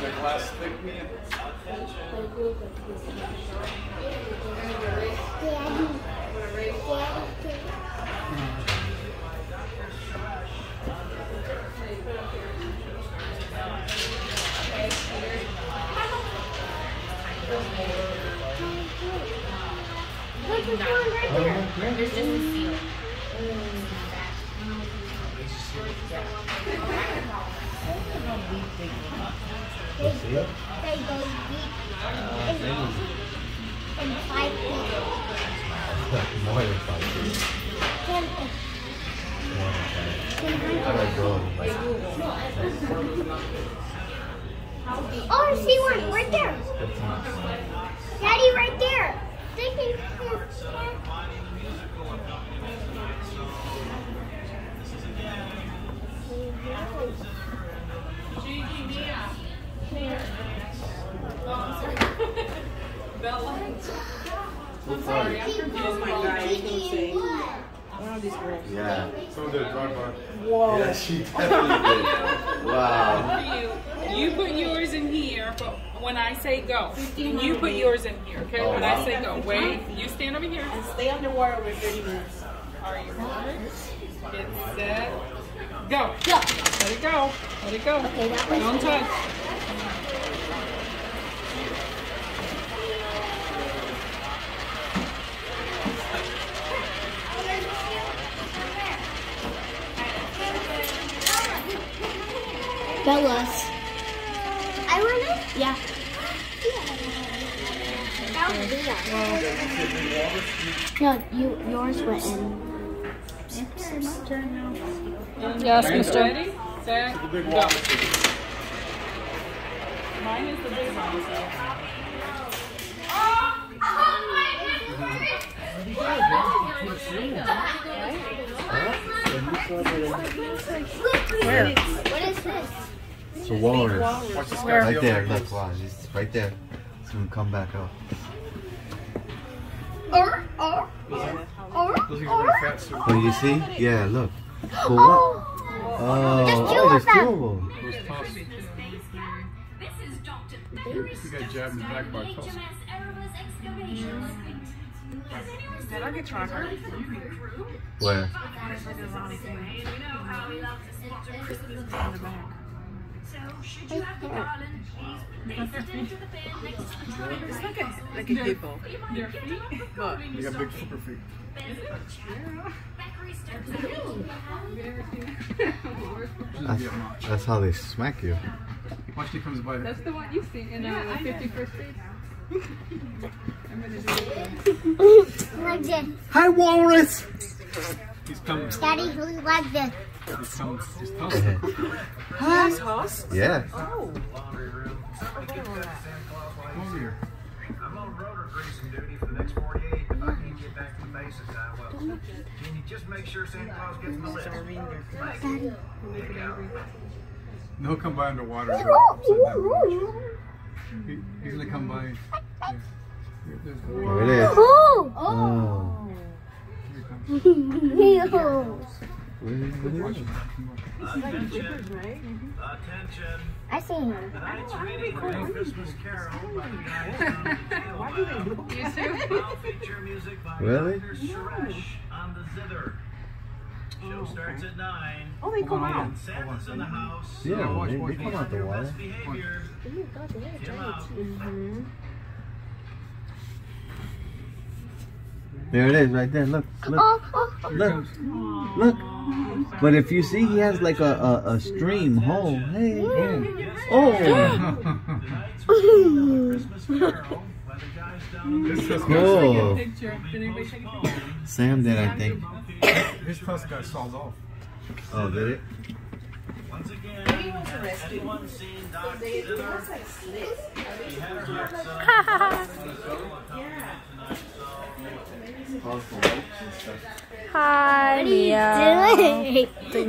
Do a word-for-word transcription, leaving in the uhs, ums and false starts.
glass thick man. Look, there's one right there. There's just a seal. They, they go deep in, in five feet. More than five feet. Ten, I gotta go. Like, oh, SeaWorld, right there. Daddy, right there. They can I'm sorry, I'm confused. Oh my God, I was going to say. One of these girls. yeah. So did drive by. Whoa. Yeah, she definitely did. Wow. You, you put yours in here, but when I say go, and you put yours in here, okay? When I say go, wait, you stand over here. And stay underwater for thirty minutes. Are you ready? Get set, go. Go. Let it go. Let it go. Okay, that was Don't touch. Bella's. I want it? Yeah. No, you yours went in. Yes, mister. Ready, set, go. Mine is the big one, so. Where? What is this? It's a walrus. Watch this guy. Right there, look, watch. It's right there. It's gonna come back up. Or, or, or, Those things are really fat soup. Oh, you see? Yeah, look. But what? Oh, There's two oh, of there's them. two of them. Those toss. He got jabbed in the back by a toss. Did I get tried hard? Where? It's like a, like a hippo. Look. You got big flipper feet. That's, that's how they smack you. Watch he comes by. That's the one you see in the fifty-first Street. like this. Hi, walrus! He's coming. Daddy, look like this. He's coming. He's tossing. Hi. Toss? Yeah. Oh. Come over here. I'm on rotor greasing duty for the next forty-eight. If I can get back to the basics, I will. Can you just make sure Santa Claus gets my list? Daddy. No, he'll come by underwater. and Oh, go upside down. ooh, ooh. He, he's gonna come by. Yeah. Here, there's the- There it is. Oh. Oh. Here he comes. Oh. Where is Watch it? him. Attention. Attention. I see him. Tonight's reading for a Christmas Carol by the guys down in Tailwild. You too? I'll feature music by Really? Doctor Suresh on the zither. Show starts at nine. Oh, they come out. And Santa's in the house. Yeah, watch, they, watch, they watch. come out the Your water. best behavior. Tim out. There it is, right there. Look, look, Oh, oh. look, look. But if you see, he has like a, a, a stream hole. Hey, oh. Tonight's reading of a Christmas Carol by the guys down in the This tusk Cool. guy, Picture. Did anybody take a picture? Sam did, I think. his tusk got sawed off. Oh, did it? Once again, Maybe he was has arrested. anyone seen Doc They, it Zither? looks like slits. He had her heart set. Yeah. Hi, what are you doing?